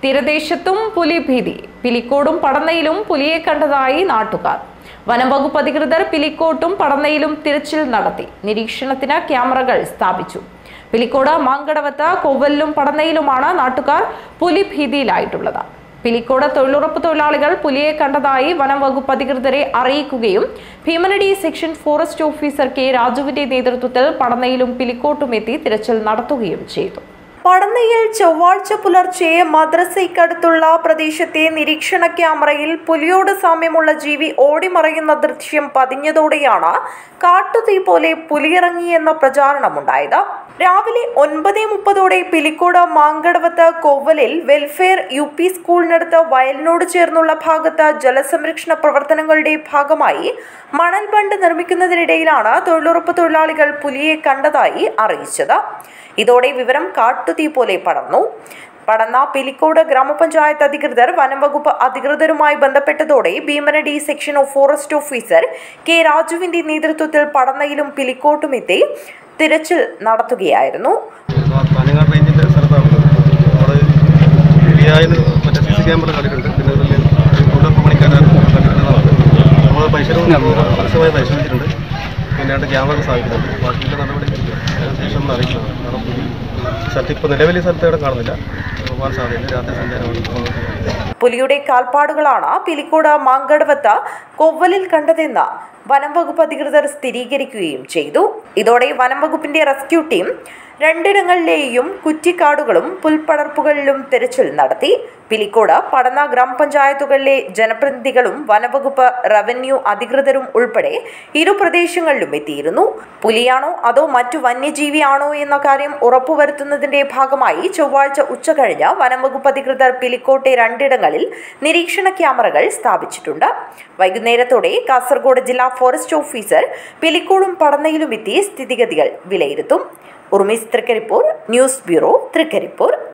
തീരദേശത്തും പുലിഭീതി. പിലിക്കോടും പടന്നയിലും പുലിയെ കണ്ടതായി നാട്ടുകാർ. വനംവകുപ്പ് അധികൃതർ പിലിക്കോട്ടും പടന്നയിലും തിരച്ചിൽ നടത്തി. നിരീക്ഷണത്തിന് ക്യാമറകൾ സ്ഥാപിച്ചു. പിലിക്കോട്, മാങ്കടവത്ത്, കോവലിലും പടന്നയിലുമാണ് നാട്ടുകാർ പുലിഭീതിയിലായിട്ടുള്ളത്. പിലിക്കോട് തൊഴിലുറപ്പ് തൊഴിലാളികൾ പുലിയെ കണ്ടതായി വനംവകുപ്പ് അധികൃതരെ അറിയിക്കുകയും Bheemanadi section forest officer K രാജുവിന്റെ നേതൃത്വത്തിൽ പടന്നയിലും പിലിക്കോട്ടും എത്തി തിരച്ചിൽ നടത്തുകയും ചെയ്തു. പടന്നയിൽ ചൊവ്വാഴ്ച പുലർച്ചെ മദ്രസയ്ക്കടുത്തുള്ള പ്രദേശത്തെ നിരീക്ഷണ ക്യാമറയിൽ പുലിയോട് സാമ്യമുള്ള ജീവി ഓടിമറയുന്ന ദൃശ്യം പതിഞ്ഞതോടെയാണ് കാട്ടുതീ പോലെ പുലിയിറങ്ങിയെന്ന പ്രചാരണമുണ്ടായത്. രാവിലെ 9:30 പിലിക്കോട് മാങ്കടവത്ത് കോവലിൽ വെൽഫെയർ UP സ്കൂളിനടുത്ത് വയലിനോട് ചേർന്നുള്ള ഭാഗത്ത് ജലസംരക്ഷണ പ്രവർത്തനങ്ങളുടെ ഭാഗമായി മണൽ ബണ്ട് നിർമ്മിക്കുന്നതിനിടയിലാണ് തൊഴിലുറപ്പ് തൊഴിലാളികൾ പുലിയെ കണ്ടതായി അറിയിച്ചത്. ഇതോടെ വിവരം കാട്ടുതീ പോലെ പടർന്നു. പടന്ന പിലിക്കോട് ഗ്രാമപഞ്ചായത്ത് അധികൃതർ വനംവകുപ്പ് അധികൃതരുമായി ബന്ധപ്പെട്ടതോടെ Bheemanadi section forest officer K രാജുവിന്റെ നേതൃത്വത്തിൽ പടന്നയിലും പിലിക്കോട്ടും എത്തി തിരച്ചിൽ നടത്തുകയായിരുന്നു. പുലിയുടെ കാൽപ്പാടുകളാണ് പിലിക്കോട് മാങ്കടവത്ത് കോവലിൽ കണ്ടതെന്ന് വനംവകുപ്പ് അധികൃതർ സ്ഥിരീകരിക്കുകയും ചെയ്തു. ഇതോടെ വനംവകുപ്പിന്റെ റെസ്ക്യൂ ടീം രണ്ടിടങ്ങളിലെയും കുറ്റിക്കാടുകളും പുൽപ്പടർപ്പുകളിലും തെരച്ചിൽ നടത്തി. പിലിക്കോട്, പടന്ന ഗ്രാമപഞ്ചായത്തുകളിലെ ജനപ്രതിനിധികളും വനംവകുപ്പ്, റവന്യൂ അധികൃതരും ഉൾപ്പെടെ ഇരു പ്രദേശങ്ങളിലും എത്തിയിരുന്നു. പുലിയാണോ അതോ മറ്റു വന്യജീവിയാണോ എന്ന കാര്യം ഉറപ്പുവരുത്തുന്നതിന്റെ ഭാഗമായി ചൊവ്വാഴ്ച ഉച്ചകഴിഞ്ഞ് വനംവകുപ്പ് അധികൃതർ പിലിക്കോട്ടെ രണ്ടിടങ്ങളിൽ നിരീക്ഷണ ക്യാമറകൾ സ്ഥാപിച്ചിട്ടുണ്ട്. വൈകുന്നേരത്തോടെ കാസർഗോഡ് ജില്ലാ ഫോറസ്റ്റ് ഓഫീസർ പിലിക്കോടും പടന്നയിലും എത്തി സ്ഥിതിഗതികൾ വിലയിരുത്തും. Urmis Trikaripur, news bureau, Trikaripur.